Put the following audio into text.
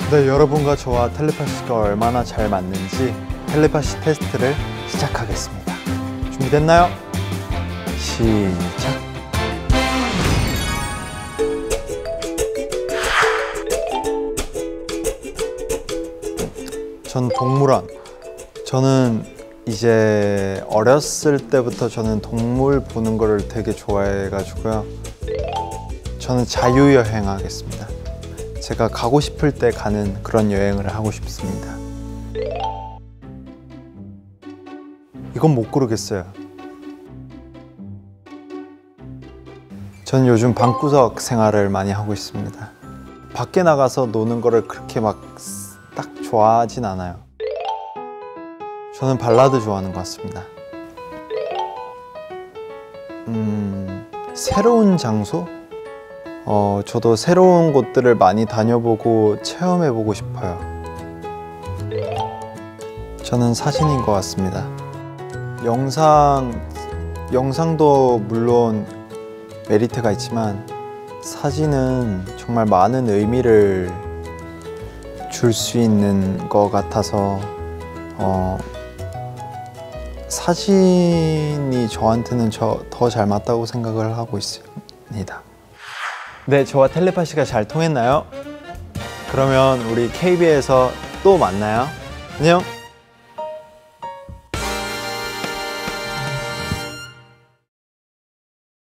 네, 여러분과 저와 텔레파시가 얼마나 잘 맞는지 텔레파시 테스트를 시작하겠습니다. 준비됐나요? 시작! 전 동물원. 저는 이제 어렸을 때부터 저는 동물 보는 거를 되게 좋아해가지고요. 저는 자유여행 하겠습니다. 제가 가고 싶을 때 가는 그런 여행을 하고 싶습니다. 이건 못 고르겠어요. 저는 요즘 방구석 생활을 많이 하고 있습니다. 밖에 나가서 노는 거를 그렇게 막 딱 좋아하진 않아요. 저는 발라드 좋아하는 것 같습니다. 새로운 장소? 저도 새로운 곳들을 많이 다녀보고 체험해보고 싶어요. 저는 사진인 것 같습니다. 영상도 물론 메리트가 있지만 사진은 정말 많은 의미를 줄 수 있는 것 같아서 사진이 저한테는 더 잘 맞다고 생각을 하고 있습니다. 네, 저와 텔레파시가 잘 통했나요? 그러면 우리 KB에서 또 만나요. 안녕!